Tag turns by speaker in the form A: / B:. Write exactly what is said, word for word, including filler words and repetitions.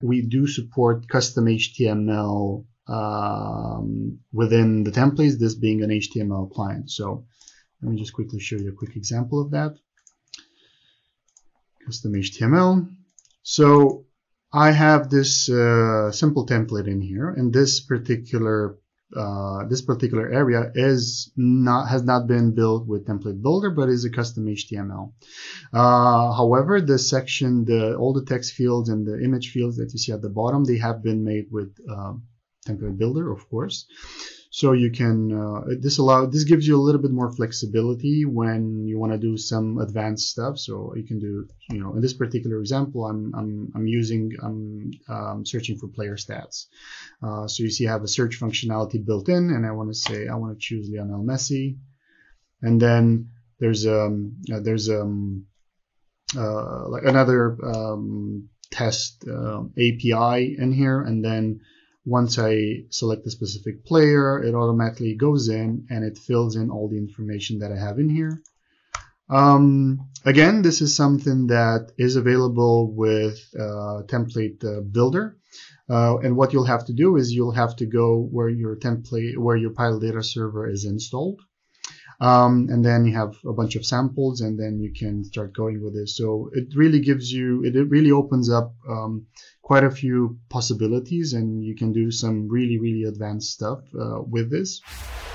A: we do support custom H T M L um, within the templates, this being an H T M L client. So let me just quickly show you a quick example of that. Custom H T M L. So I have this uh, simple template in here, and this particular uh, this particular area is not has not been built with template builder, but is a custom H T M L. Uh, however, the section, the all the text fields and the image fields that you see at the bottom, they have been made with uh, template builder, of course. So you can uh, this allow this gives you a little bit more flexibility when you want to do some advanced stuff. So you can do, you know, in this particular example, I'm I'm I'm using I'm um, searching for player stats. Uh, so you see, I have a search functionality built in, and I want to say I want to choose Lionel Messi, and then there's um uh, there's um uh, like another um, test uh, A P I in here, and then once I select a specific player, it automatically goes in and it fills in all the information that I have in here. Um, again, this is something that is available with uh, template uh, builder. Uh, and what you'll have to do is you'll have to go where your template, where your Pilot data server is installed. Um, and then you have a bunch of samples, and then you can start going with this. So it really gives you, it, it really opens up um, quite a few possibilities, and you can do some really, really advanced stuff uh, with this.